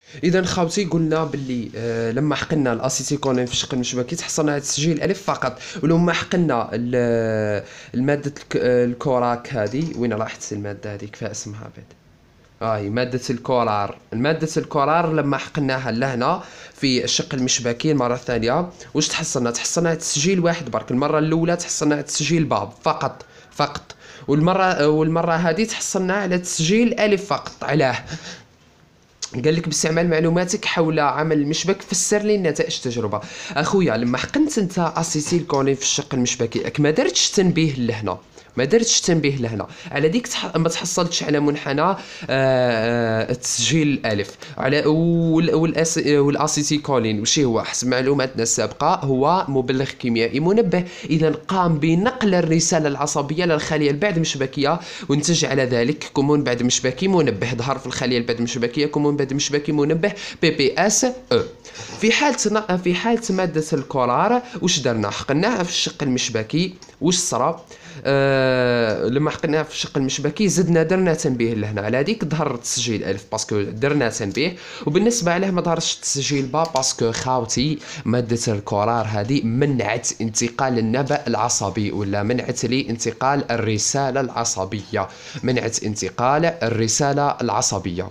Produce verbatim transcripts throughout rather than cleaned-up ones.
اذا خاوتي قلنا باللي آه لما حقنا الاسيتيكولين في الشق المشبكي تحصلنا هذا التسجيل الف فقط، ولما حقنا ال- الماده الك- الكوراك هذه، وين راحت الماده هذيك فيها اسمها بعد؟ هاي مادة الكورار. المادة الكورار لما حقناها لهنا في الشق المشبكي المرة الثانية واش تحصلنا؟ تحصلنا على تسجيل واحد برك. المرة الأولى تحصلنا على تسجيل باب فقط فقط، والمرة والمرة هذه تحصلنا على تسجيل ألف فقط. علاه؟ قال لك باستعمال معلوماتك حول عمل المشبك فسر لي نتائج التجربه. اخويا لما حقنت انت اسيتيل كولين في الشق المشبكي اك ما درتش تنبيه لهنا، ما درتش تنبيه لهنا على ديك تح... ما تحصلتش على منحنى آه، آه، التسجيل الالف على وال... والأس... والاسيتيكولين وش هو حسب معلوماتنا السابقه هو مبلغ كيميائي منبه، اذا قام بنقل الرساله العصبيه للخليه البعد مشبكيه ونتج على ذلك كمون بعد مشبكي منبه. ظهر في الخليه البعد مشبكيه كمون بعد مشبكي منبه بي بي اس او. في حاله في حاله ماده الكولار واش درنا؟ حقناها في الشق المشبكي. واش صرا؟ آه لما حقناها في الشق المشبكي زدنا درنا تنبيه لهنا على هذيك ظهر التسجيل الف باسكو درنا تنبيه، وبالنسبه عليه ما ظهرش التسجيل با باسكو خاوتي ماده الكولار هذه منعت انتقال النبأ العصبي، ولا منعت لي انتقال الرساله العصبيه، منعت انتقال الرساله العصبيه.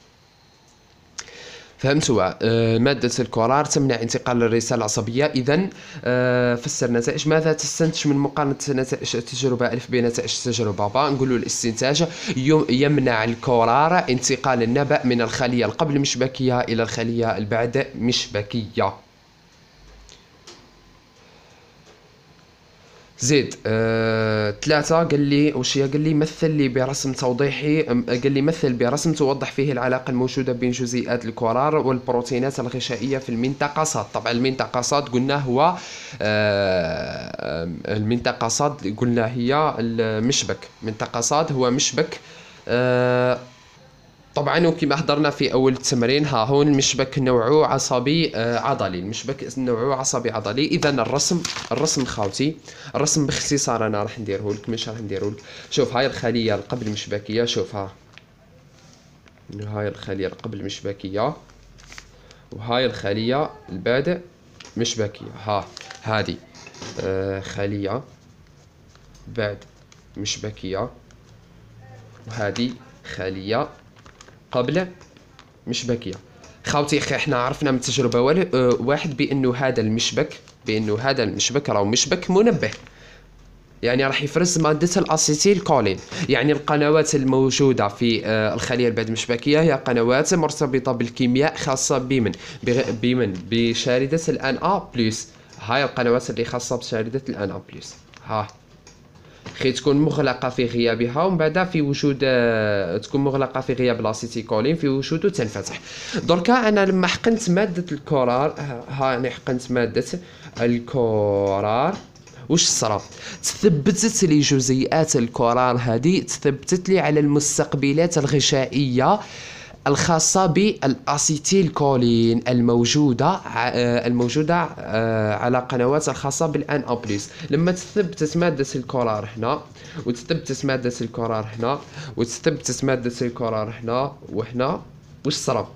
فهمتوا؟ آه، مادة الكورار تمنع انتقال الرسالة العصبية. إذا آه، فسر النتائج. ماذا تستنتج من مقارنة نتائج التجربة ألف بنتائج التجربة باء؟ نقولوا الاستنتاج يمنع الكورار انتقال النبأ من الخلية القبل مشبكية إلى الخلية البعد مشبكية. زيد آه، ثلاثة قال لي وش قال لي مثل لي برسم توضيحي، قال لي مثل برسم توضح فيه العلاقة الموجودة بين جزيئات الكورار والبروتينات الغشائية في المنطقة صاد. طبعا المنطقة صاد قلنا هو آه المنطقة صاد قلنا هي المشبك. منطقة صاد هو مشبك آه طبعا، وكما حضرنا في اول التمرين ها هون المشبك نوعه عصبي آه عضلي، المشبك نوعه عصبي عضلي. اذا الرسم الرسم خاوتي الرسم باختصار انا راح نديره لك، مش راح نديره لك. شوف هاي الخليه القبل مشبكيه، شوف ها هاي الخليه القبل مشبكيه وهاي الخليه البعد مشبكيه. ها هذه آه خليه بعد مشبكيه وهذه خليه قبل مشبكيه. خاوتي اخي احنا عرفنا من تجربه واحد بانه هذا المشبك بانه هذا المشبك راهو مشبك منبه، يعني راح يفرز ماده الاسيتيل كولين. يعني القنوات الموجوده في الخليه البعد مشبكيه هي قنوات مرتبطه بالكيمياء خاصه بمن بمن بشارده الان ا بلس. هاي القنوات اللي خاصه بشارده الان ا بلس ها خي تكون مغلقة في غيابها، ومن بعد في وجود تكون مغلقة في غياب الاسيتيكولين في وجوده تنفتح. دركا انا لما حقنت مادة الكورار ها انا حقنت مادة الكورار واش صرا؟ تثبتت لي جزيئات الكورار هذه تثبتت لي على المستقبلات الغشائية الخاصة بالاسيتيل كولين الموجودة الموجودة على قنوات الخاصة بالان ا بلس. لما تثبتت مادة الكورار هنا وتثبتت مادة الكورار هنا وتثبتت مادة الكورار هنا وهنا واش صرا؟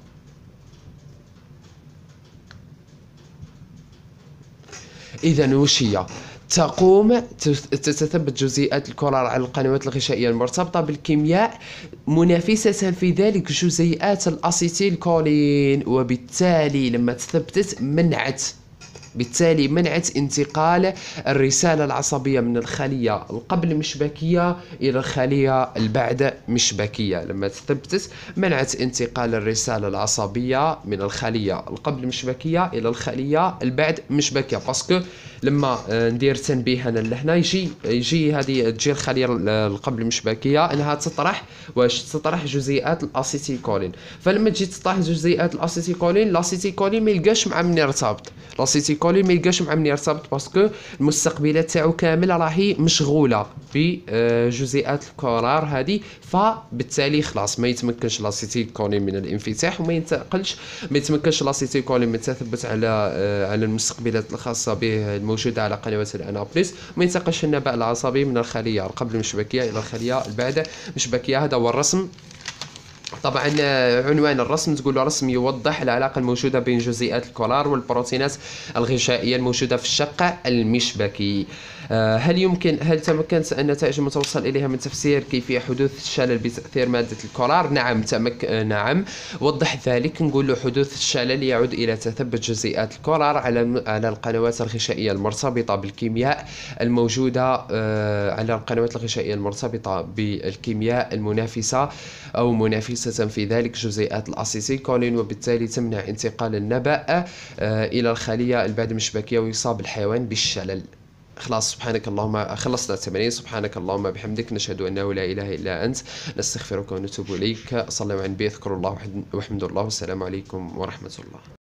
اذا وش هي؟ تقوم تتثبت جزيئات الكورار على القنوات الغشائية المرتبطة بالكيمياء منافسة في ذلك جزيئات الأسيتيل كولين، وبالتالي لما تثبتت منعت بالتالي منعت انتقال الرسالة العصبية من الخلية القبل مشبكية إلى الخلية البعد مشبكية. لما تثبتت منعت انتقال الرسالة العصبية من الخلية القبل مشبكية إلى الخلية البعد مشبكية، باسكو لما ندير تنبيه انا لهنا يجي يجي هذه تجي الخليه القبل مشبكيه انها تطرح واش تطرح جزيئات الاسيتيكولين. فلما تجي تطرح جزيئات الاسيتيكولين الاسيتيكولين ما يلقاش مع من يرتبط، الاسيتيكولين ما يلقاش مع من يرتبط باسكو المستقبلات تاعو كامل راهي مشغوله بجزيئات الكورار هذه، فبالتالي خلاص ما يتمكنش الاسيتيكولين من الانفتاح وما ينتقلش ما يتمكنش الاسيتيكولين من التثبت على على المستقبلات الخاصه به الموجودة على قنوات الان بلس، وما ينتقلش النبأ العصبي من الخلية القبل المشبكية إلى الخلية البعد مشبكية. هذا هو الرسم طبعا آه، عنوان الرسم تقول له رسم يوضح العلاقة الموجودة بين جزيئات الكولار والبروتينات الغشائية الموجودة في الشق المشبكي. آه، هل يمكن هل تمكنت النتائج المتوصل إليها من تفسير كيفية حدوث الشلل بتأثير مادة الكولار؟ نعم تمك آه، نعم. وضح ذلك. نقول له حدوث الشلل يعود إلى تثبت جزيئات الكولار على على القنوات الغشائية المرتبطة بالكيمياء الموجودة آه، على القنوات الغشائية المرتبطة بالكيمياء المنافسة أو منافسة في ذلك جزيئات الأسيتيكولين، وبالتالي تمنع انتقال النبأ آه، إلى الخلية البعد مشبكية ويصاب الحيوان بالشلل. خلاص سبحانك اللهم خلصنا التمرين. سبحانك اللهم بحمدك نشهد أنه لا إله إلا أنت نستغفرك ونتوب إليك. صلوا على النبي، اذكروا الله واحمدوا الله، والسلام عليكم ورحمة الله.